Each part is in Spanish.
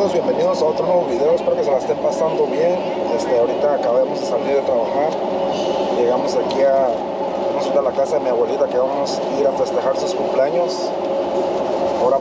todos bienvenidos a otro nuevo video, espero que se la estén pasando bien. Ahorita acabamos de salir de trabajar, llegamos aquí vamos a ir a la casa de mi abuelita que vamos a ir a festejar sus cumpleaños. Ahora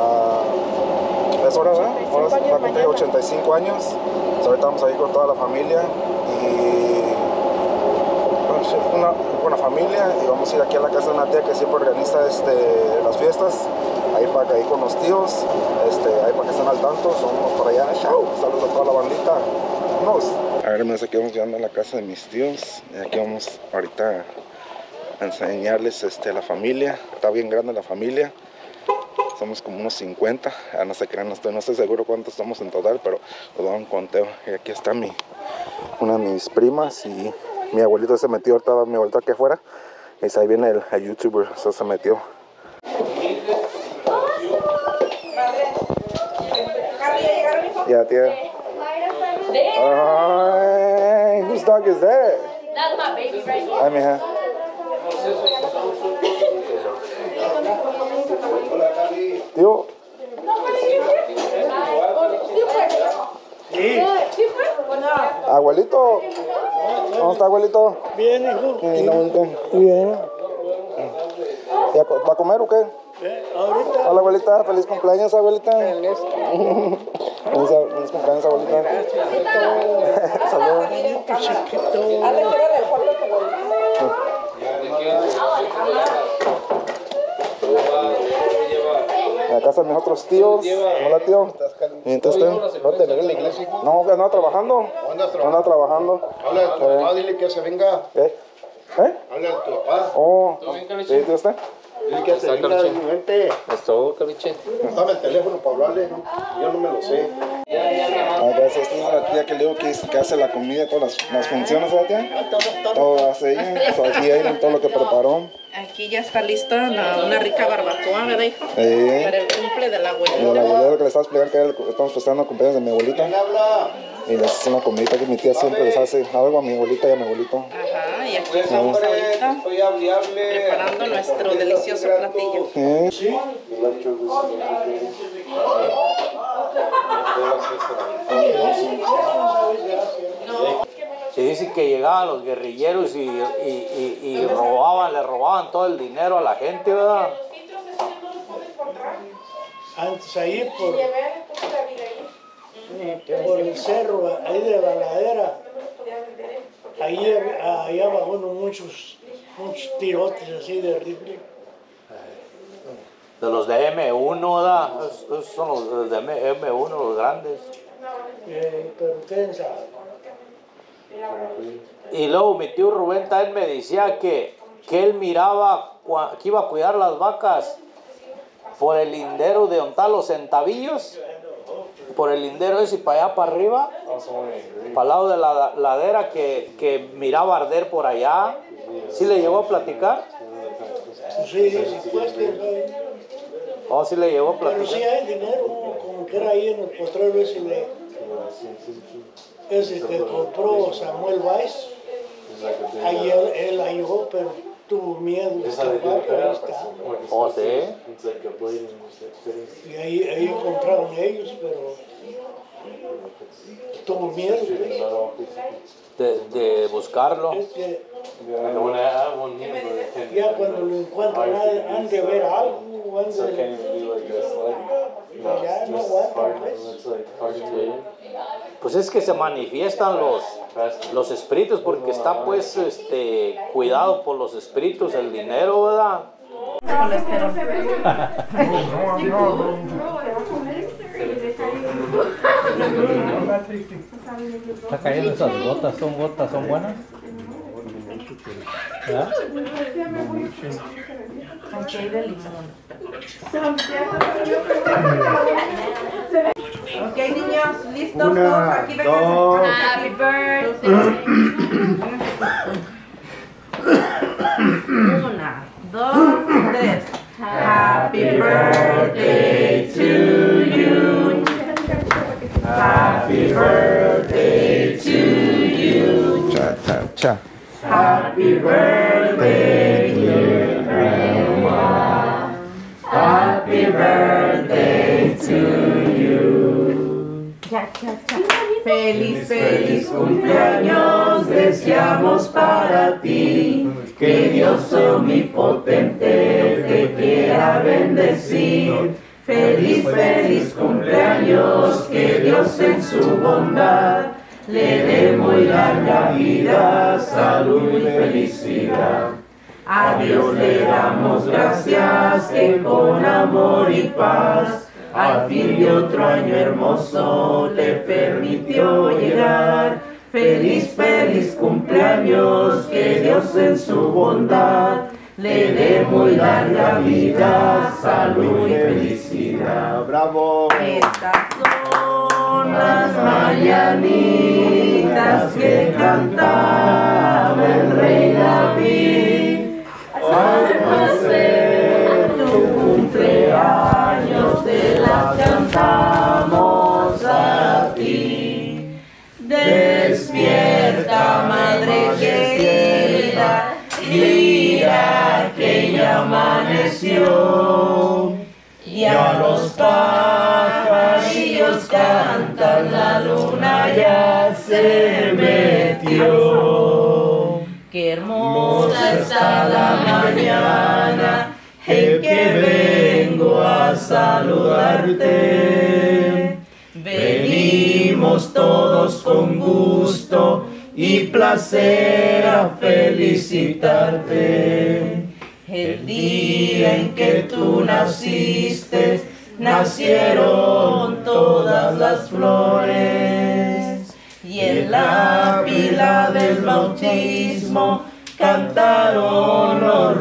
es hora, ¿verdad? Ahora va a cumplir 85 años. Ahorita vamos a ir con toda la familia y una buena familia, y vamos a ir aquí a la casa de una tía que siempre organiza las fiestas. Ahí con los tíos, ahí para que estén al tanto, somos por allá. Chao, saludos a toda la bandita. Vámonos. A ver, aquí vamos llegando a la casa de mis tíos, y aquí vamos ahorita a enseñarles la familia. Está bien grande la familia, somos como unos 50, no se crean, no estoy seguro cuántos somos en total, pero os doy un conteo. Y aquí está una de mis primas, y mi abuelito se metió, ahorita mi abuelito aquí afuera, y ahí viene el youtuber, eso se metió. Yeah, tía. Whose dog is that? That's my baby right here. Ay, mija. Tío. Sí. Abuelito. ¿Cómo está, abuelito? Bien, hijo. Bien, abuelito. Bien. ¿Va a comer o qué? Ahorita. Hola, abuelita. Feliz cumpleaños, abuelita. Feliz cumpleaños, abuelita. Saludos. A casa de mis otros tíos. Hola, tío. ¿Y entonces ¿No te ven en la iglesia? No, que andaba trabajando. Andaba trabajando. Habla a tu papá, dile que se venga. ¿Eh? Habla a tu papá. Oh, ¿sí, tío usted? Dile que se venga, vente. Es todo, caliche. Dame el teléfono para hablarle, ¿no? Yo no me lo sé. Esta es la tía que le digo que hace la comida, todas las funciones, ¿verdad, tía? Todo hace ella. Aquí hay todo lo que preparó. Aquí ya está lista una rica barbacoa, ¿verdad, hijo? Para el cumple de la abuelita. De la abuelita que le estaba explicando que estamos festejando el cumpleaños de mi abuelita. Y les hace una comidita que mi tía siempre les hace algo a mi abuelita y a mi abuelito. Ajá, y aquí estamos ahorita preparando nuestro delicioso platillo. ¿Sí? Se dice que llegaban los guerrilleros y le robaban todo el dinero a la gente, ¿verdad? Antes ahí por el cerro, ahí de la ladera, ahí abajo muchos tirotes así de rifle. De los de M1, ¿verdad? Esos son los de M1, los grandes. Pero ustedes saben. Y luego mi tío Rubén también me decía que él miraba que iba a cuidar las vacas por el lindero de donde los centavillos, por el lindero ese y para allá para arriba, para el lado de la ladera que miraba arder por allá. ¿Sí le llegó a platicar? Sí, pues Oh, sí le llegó a pero platicar. sí hay dinero, como que era ahí en el potrero ese que compró Samuel Weiss. Ahí él ayudó, pero tuvo miedo de escapar, pero ahí está. Oh, sí. Y ahí encontraron ellos, pero tuvo miedo. De buscarlo. Es que ya cuando lo encuentran han de ver algo, ya no aguantan, pues. Pues es que se manifiestan los espíritus, porque está pues cuidado por los espíritus el dinero, ¿verdad? Está cayendo esas gotas, son buenas. ¿Verdad? Con chile de limón. Ok, niños, ¿listos? Una, Aquí dos. Happy birthday. Una, dos, tres. Happy birthday to you. Happy birthday to you. Cha, cha, cha. Happy birthday, dear Grandma. Happy birthday to you. cha, cha, cha. Feliz, feliz cumpleaños deseamos para ti. Que Dios omnipotente te quiera bendecir. Feliz, feliz cumpleaños, que Dios en su bondad le dé muy larga vida, salud y felicidad. A Dios le damos gracias que con amor y paz al fin de otro año hermoso le permitió llegar. Feliz, feliz cumpleaños, que Dios en su bondad le dé muy larga vida, salud y felicidad. ¡Bravo! Estas son las mañanitas que cantaba el rey David. Hoy por ser tu cumpleaños te las cantamos a ti. Despierta, madre querida, mira que ya amaneció. Ya los pajarillos cantan, la luna ya se metió. Qué hermosa está la mañana en que vengo a saludarte. Venimos todos con gusto y placer a felicitarte. El día en que tú naciste, nacieron todas las flores. Y en la pila del bautismo cantaron los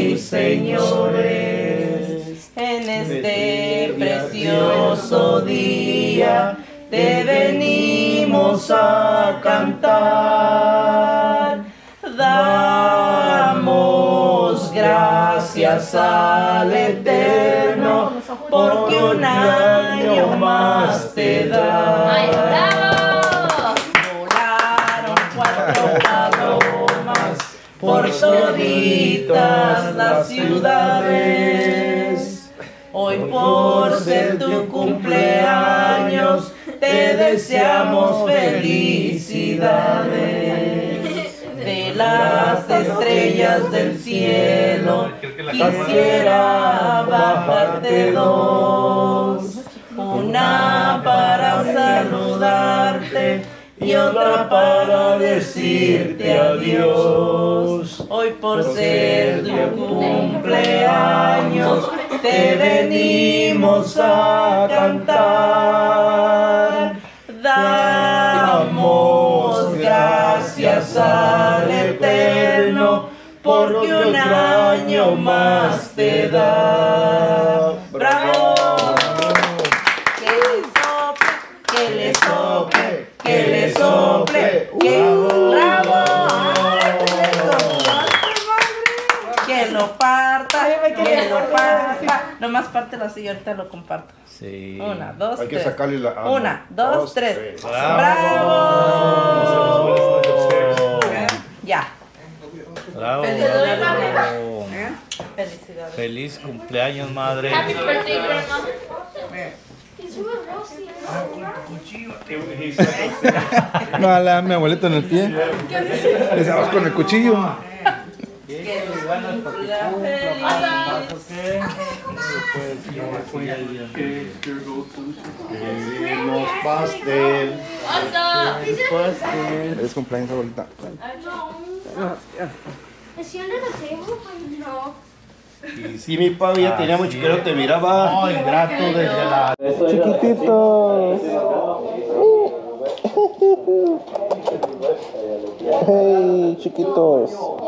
ruiseñores. En este precioso día te venimos a cantar. Damos gracias al Eterno porque un año más te da. Volaron 4 palomas por toditas las ciudades. Hoy por ser tu cumpleaños te deseamos felicidades. De las estrellas del cielo quisiera bajarte 2, una para saludarte y otra para decirte adiós. Hoy por ser tu cumpleaños te venimos a cantar. Damos gracias al Eterno porque un año más te da. ¡Bravo! Que le sople, que le sople, que le sople, ¡bravo! Que lo parta, que lo parta. Nomás pártelo así y ahorita lo comparto. Sí. 1, 2, 3. Hay que sacarle la... 1, 2, 3. ¡Bravo! Ya. ¡Bravo! Felicidades. Bravo. Felicidades. Feliz cumpleaños, madre. Happy birthday, grandma. No, a mi abuelito en el pie. Le damos con el cuchillo. Queremos pastel. Es cumpleaños, abuelita. Y sí, mi papi ya tenía mucho que no te miraba. Ay, grato desde la... Chiquititos. Hey, chiquitos.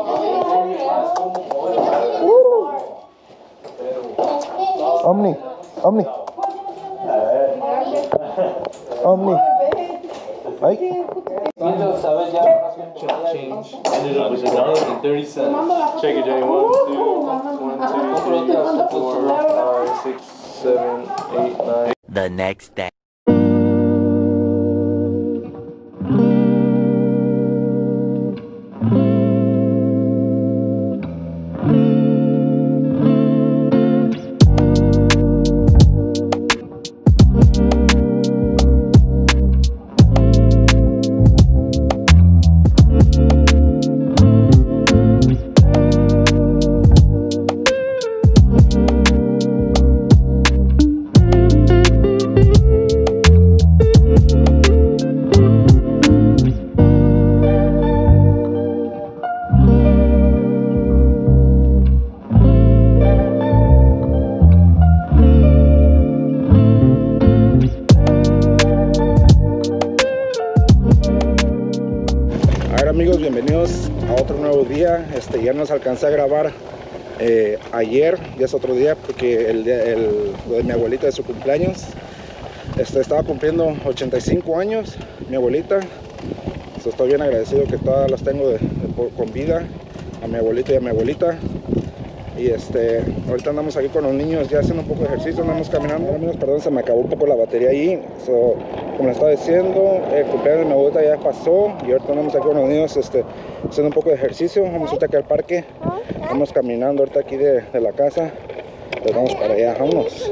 Omni, Omni. Omni. Ay. Ended up with $1.30. Check it, Jay. 1, 2, 4, 5, 6, 7, 8, 9. The next day. amigos, bienvenidos a otro nuevo día. Ya nos alcancé a grabar ayer, ya es otro día porque lo de mi abuelita de su cumpleaños. Estaba cumpliendo 85 años mi abuelita. Estoy bien agradecido que todas las tengo con vida, a mi abuelita y a mi abuelita. Y ahorita andamos aquí con los niños ya haciendo un poco de ejercicio, andamos caminando. Amigos, perdón, se me acabó un poco la batería ahí. Como les estaba diciendo, el cumpleaños de mi abuelita ya pasó y ahorita andamos aquí con los niños haciendo un poco de ejercicio. Vamos ahorita aquí al parque, vamos caminando ahorita aquí de la casa. Pues vamos para allá, vámonos.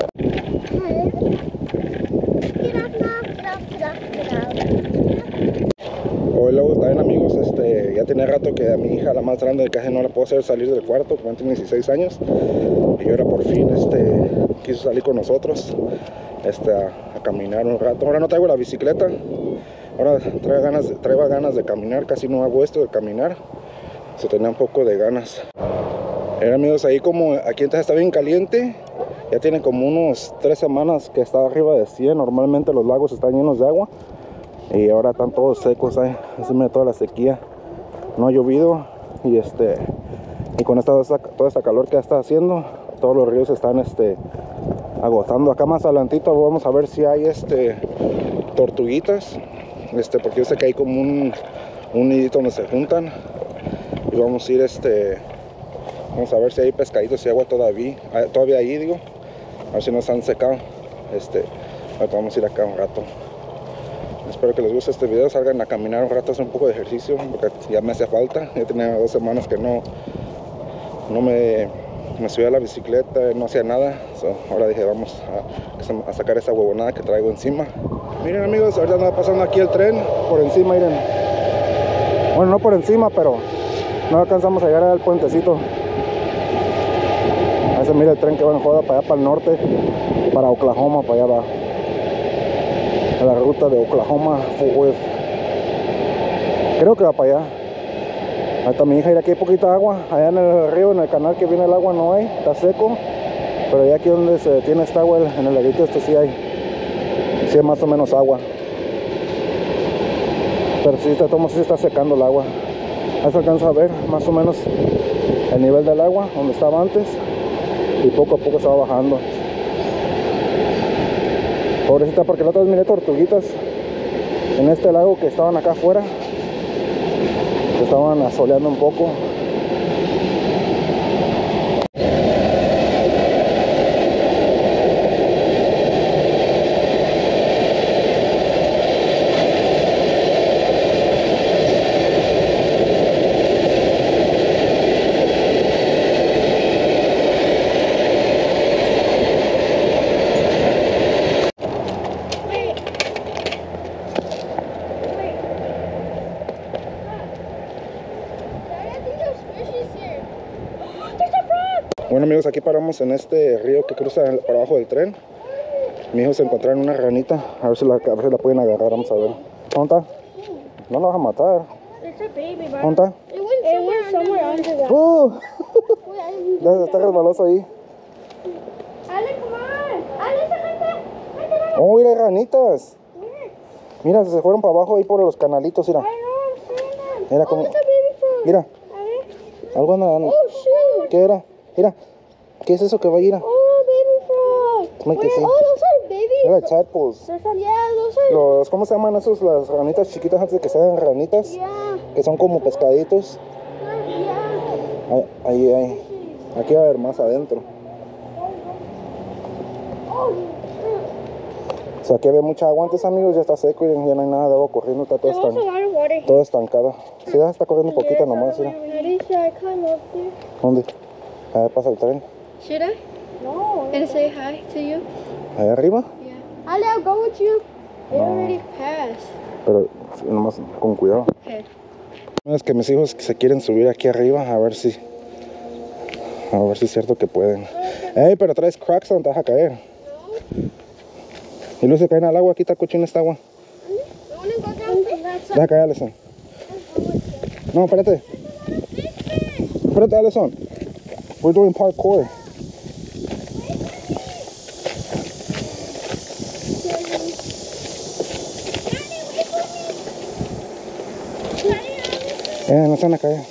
Hoy luego también, amigos, ya tenía rato que a mi hija, la más grande, casi no la puedo hacer salir del cuarto, como tiene 16 años, y ahora por fin quiso salir con nosotros a caminar un rato. Ahora no traigo la bicicleta, ahora traigo ganas de caminar, casi no hago esto de caminar, se tenía un poco de ganas. Amigos, ahí como aquí entonces está bien caliente, ya tiene como unos 3 semanas que está arriba de 100, normalmente los lagos están llenos de agua. Y ahora están todos secos, encima de toda la sequía. No ha llovido y con toda esta calor que está haciendo, todos los ríos están agotando. Acá más adelantito vamos a ver si hay tortuguitas, porque yo sé que hay como un nidito donde se juntan. Y vamos a ir vamos a ver si hay pescaditos y agua todavía ahí, digo. A ver si no se han secado. Ahorita vamos a ir acá un rato. Espero que les guste este video, salgan a caminar un rato, hacer un poco de ejercicio, porque ya me hacía falta. Ya tenía 2 semanas que no me subía a la bicicleta, no hacía nada. Ahora dije, vamos a sacar esa huevonada que traigo encima. Miren, amigos, ahorita anda pasando aquí el tren, por encima, miren. Bueno, no por encima, pero no alcanzamos a llegar al puentecito. Ahí se mira el tren que va en joda para allá, para el norte, para Oklahoma, para allá va. A la ruta de Oklahoma, Fort Worth. Creo que va para allá. Ahí está mi hija, aquí hay poquita agua. Allá en el río, en el canal que viene el agua no hay, está seco. Pero allá aquí donde se tiene esta agua, en el laguito sí hay. Sí hay más o menos agua. Pero sí se está secando el agua. Ahí se alcanza a ver más o menos el nivel del agua, donde estaba antes. Y poco a poco estaba bajando. Pobrecita, porque la otra vez miré tortuguitas en este lago que estaban acá afuera, que estaban asoleando un poco. Bueno, amigos, aquí paramos en este río que cruza por abajo del tren. Mi hijo se encontraron una ranita, a ver si la pueden agarrar, vamos a ver. ¿Dónde está? No la vas a matar. ¿Dónde está? Está resbaloso ahí. Oh, mira, hay ranitas. Mira, se fueron para abajo ahí por los canalitos, mira. Mira cómo. Mira. Algo anda. ¿Qué era? Mira, ¿qué es eso que va a ir? Oh, baby frogs. Those are baby They're like tadpoles. Yeah, those are... ¿Cómo se llaman esos? Las ranitas chiquitas antes de que sean ranitas. Yeah. Que son como pescaditos. Yeah. Ahí. Aquí va a haber más adentro. O sea, aquí había mucha agua antes, amigos, ya está seco y ya no hay nada de agua corriendo, está todo estancado. Sí, ya está corriendo un poquito nomás, mira. ¿Dónde? A ver, pasa el tren. Should I? No. And say hi to you? ¿Allá arriba? Yeah. I'll go with you. They No. already passed. Pero nomás con cuidado. Okay. Es que mis hijos se quieren subir aquí arriba a ver si es cierto que pueden. Ey, pero traes cracks donde te vas a caer. Y luego se caen al agua, aquí está cochina esta agua. Deja caer, Alison. No, espérate. Espérate, Alison. We're doing parkour. No se van a caer.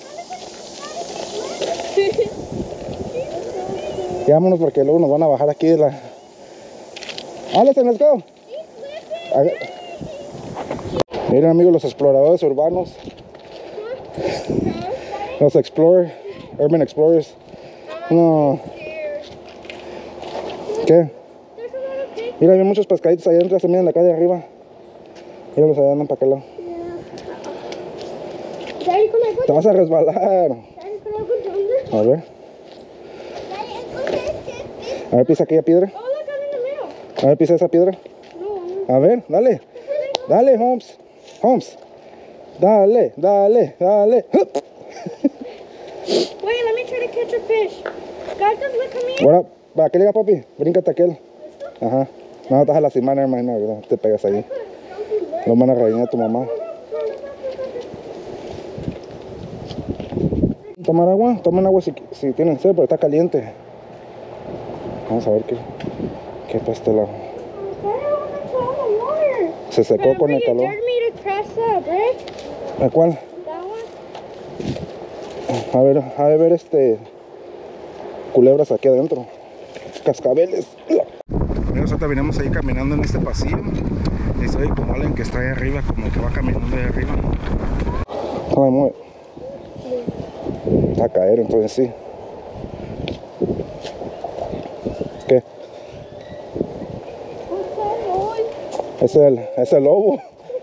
Ya vámonos porque luego nos van a bajar aquí de la... Allison, let's go. Miren amigos, los exploradores urbanos. Los Urban Explorers. No. ¿Qué? Mira, hay muchos pescaditos allá adentro, también en la calle arriba. Míralos allá, andan para aquel lado. Te vas a resbalar. A ver. A ver, pisa aquella piedra. A ver, pisa esa piedra. A ver, dale. Dale, Holmes. Holmes. Dale, dale, dale. Wait, let me try to catch a fish. Guys, just look at me. Bueno, para que le diga, papi, bríncate aquel. Ajá. No, estás a lastimar, hermano, no te pegas ahí. Lo van a regañar a tu mamá. ¿Tomar agua? Tomen agua si tienen sed, pero está caliente. Vamos a ver qué para este lado. Se secó con el calor. ¿A cuál? A ver, ha de ver culebras aquí adentro. Cascabeles. Amigos, ahorita venimos ahí caminando en este pasillo. Y soy como alguien que está ahí arriba, como que va caminando ahí arriba. No me mueve. Va a caer, entonces sí. ¿Qué? Es el lobo.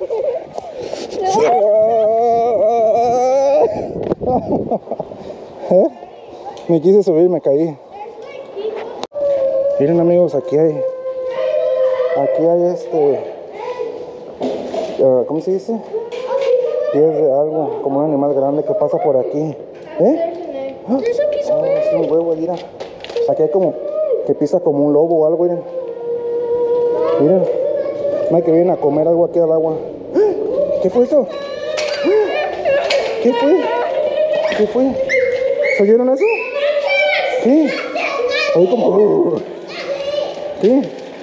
Me quise subir, me caí. Miren amigos, aquí hay ¿cómo se dice? Pies de algo, como un animal grande que pasa por aquí. Es un huevo, mira. Aquí hay como que pisa como un lobo o algo, miren. Miren, no hay que vienen a comer algo aquí al agua. ¿Qué fue eso? ¿Qué fue? ¿Qué fue? ¿Se oyeron eso? ¿Qué? Oí como... ¿Qué?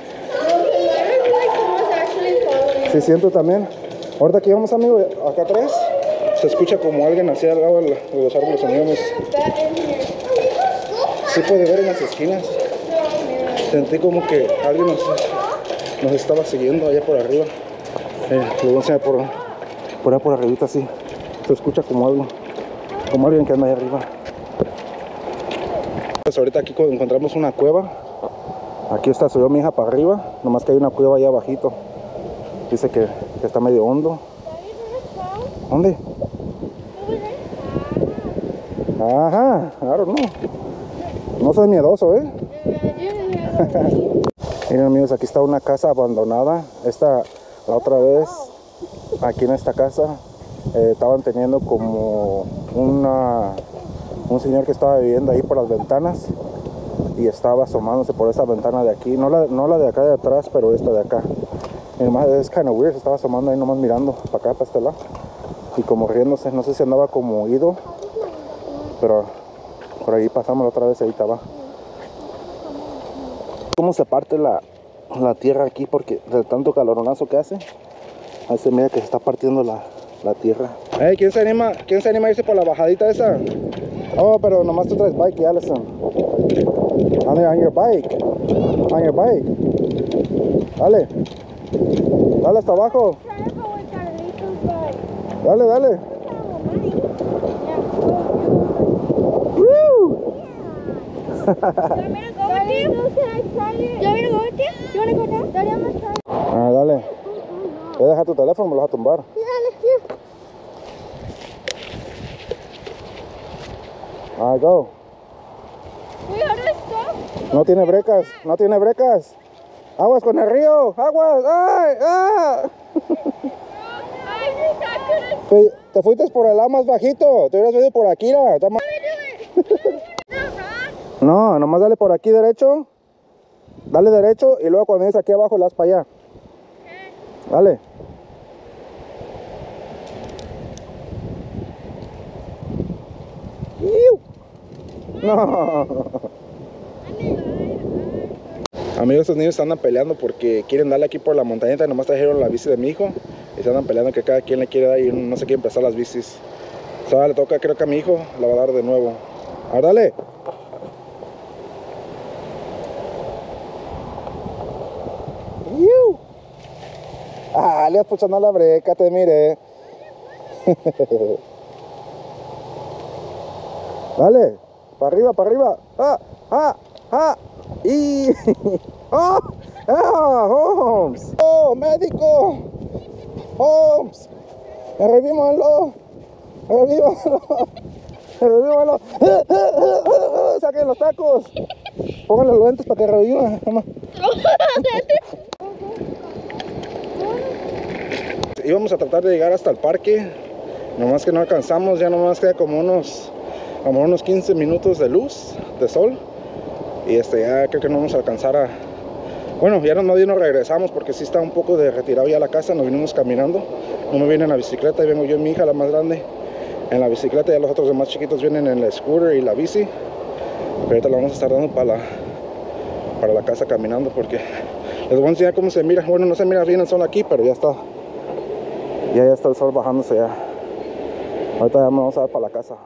Sí, siento también. Ahorita aquí vamos, amigo, acá atrás. Se escucha como alguien hacia al lado de los árboles sonidos. Sí puede ver en las esquinas. Sentí como que alguien nos estaba siguiendo allá por arriba. Lo voy a enseñar por allá por arribita, así. Se escucha como algo. Como alguien que anda ahí arriba. Pues ahorita aquí encontramos una cueva. Aquí está, subió mi hija para arriba. Nomás que hay una cueva allá abajito. Dice que está medio hondo. ¿Dónde? Ajá, claro, no. No soy miedoso, Miren amigos, aquí está una casa abandonada. La otra vez, aquí en esta casa, estaban teniendo como un señor que estaba viviendo ahí por las ventanas y estaba asomándose por esta ventana de aquí, no la de acá de atrás, pero esta de acá. Y nomás es kind of weird, se estaba asomando ahí nomás mirando para acá, para este lado y como riéndose, no sé si andaba como ido, pero por ahí pasamos la otra vez, ahí estaba. Cómo se parte la tierra aquí porque del tanto caloronazo que hace. Ahí se mira que se está partiendo la tierra. Hey, ¿quién se anima a irse por la bajadita esa? Oh, pero nomás tú traes bike, Allison. On your bike. On your bike. Dale. Dale hasta abajo. Dale, dale. Ah, dale. Voy a dejar tu teléfono, me lo vas a tumbar. Ah, go. No tiene brecas, no tiene brecas. Aguas con el río, aguas. ¡Ay! ¡Ah! Te fuiste por el lado más bajito, te hubieras venido por aquí, No, nomás dale por aquí derecho. Dale derecho y luego cuando vienes aquí abajo le das para allá. Dale. No. Amigos, estos niños se andan peleando porque quieren darle aquí por la montañita y nomás trajeron la bici de mi hijo y se andan peleando que cada quien le quiere dar y no se quieren prestar las bicis. O sea, le toca, creo que a mi hijo la va a dar de nuevo. A ver, dale. Le has puchando la breca, te miré. Dale, para arriba, para arriba. Y Holmes. Oh, médico. Holmes. Revímoslo. Saquen los tacos. Pónganle los lentes para que reviva. Íbamos a tratar de llegar hasta el parque, nomás que no alcanzamos, ya nomás queda como unos 15 minutos de luz, de sol, y ya creo que no vamos a alcanzar a... Bueno, ya más bien nos regresamos porque sí está un poco de retirado ya la casa, nos vinimos caminando, no me viene en la bicicleta, y vengo yo y mi hija, la más grande, en la bicicleta, y los otros demás chiquitos vienen en el scooter y la bici, pero ahorita la vamos a estar dando para la casa caminando, porque les voy a enseñar cómo se mira. Bueno, no se mira bien el sol aquí, pero ya está el sol bajándose ya. Ahorita ya me vamos a dar para la casa.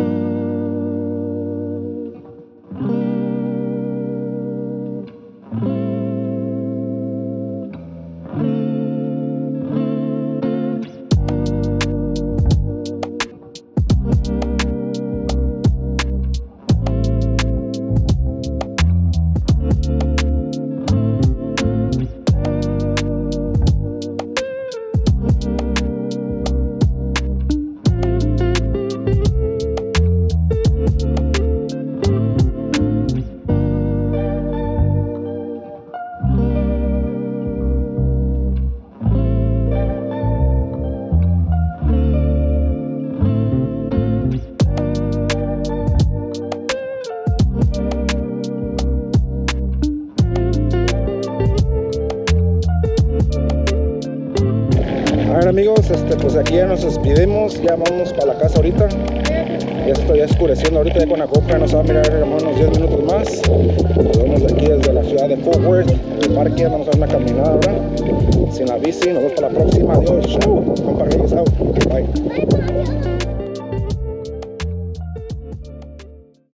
Amigos, pues aquí ya nos despedimos, ya vamos para la casa ahorita. Ya estoy oscureciendo ahorita, ya con la GoPro nos va a mirar unos 10 minutos más. Nos vemos de aquí desde la ciudad de Fort Worth, en el parque, vamos a dar una caminada ahora, sin la bici. Nos vemos para la próxima, adiós, chao, compa Reyes, out, bye.